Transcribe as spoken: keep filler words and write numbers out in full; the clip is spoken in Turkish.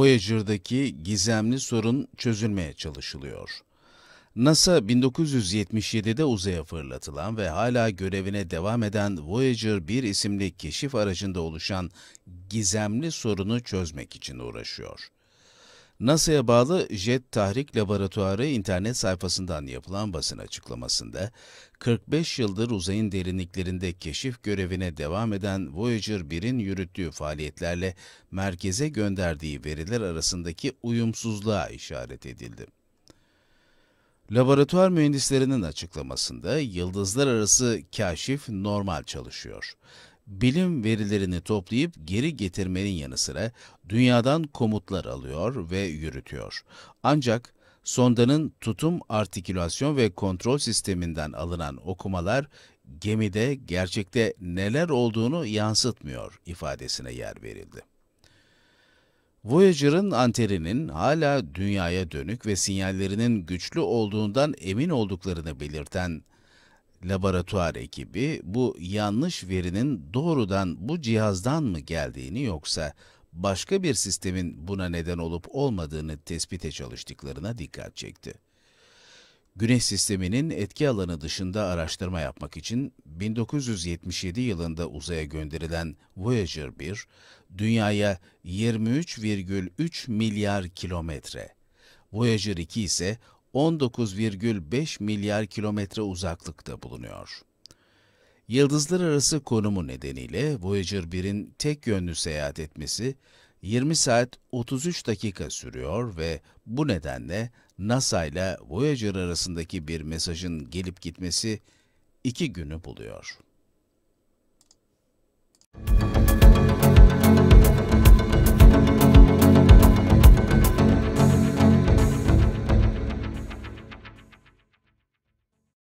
Voyager'daki gizemli sorun çözülmeye çalışılıyor. NASA bin dokuz yüz yetmiş yedide uzaya fırlatılan ve hala görevine devam eden Voyager bir isimli keşif aracında oluşan gizemli sorunu çözmek için uğraşıyor. NASA'ya bağlı Jet Tahrik Laboratuvarı internet sayfasından yapılan basın açıklamasında, kırk beş yıldır uzayın derinliklerinde keşif görevine devam eden Voyager birin yürüttüğü faaliyetlerle merkeze gönderdiği veriler arasındaki uyumsuzluğa işaret edildi. Laboratuvar mühendislerinin açıklamasında, yıldızlar arası kaşif normal çalışıyor. Bilim verilerini toplayıp geri getirmenin yanı sıra dünyadan komutlar alıyor ve yürütüyor. Ancak sondanın tutum, artikülasyon ve kontrol sisteminden alınan okumalar gemide gerçekte neler olduğunu yansıtmıyor ifadesine yer verildi. Voyager'ın anteninin hala dünyaya dönük ve sinyallerinin güçlü olduğundan emin olduklarını belirten laboratuvar ekibi, bu yanlış verinin doğrudan bu cihazdan mı geldiğini yoksa başka bir sistemin buna neden olup olmadığını tespite çalıştıklarına dikkat çekti. Güneş sisteminin etki alanı dışında araştırma yapmak için bin dokuz yüz yetmiş yedi yılında uzaya gönderilen Voyager bir, Dünya'ya yirmi üç virgül üç milyar kilometre, Voyager iki ise on dokuz virgül beş milyar kilometre uzaklıkta bulunuyor. Yıldızlar arası konumu nedeniyle Voyager birin tek yönlü seyahat etmesi yirmi saat otuz üç dakika sürüyor ve bu nedenle NASA ile Voyager arasındaki bir mesajın gelip gitmesi iki günü buluyor.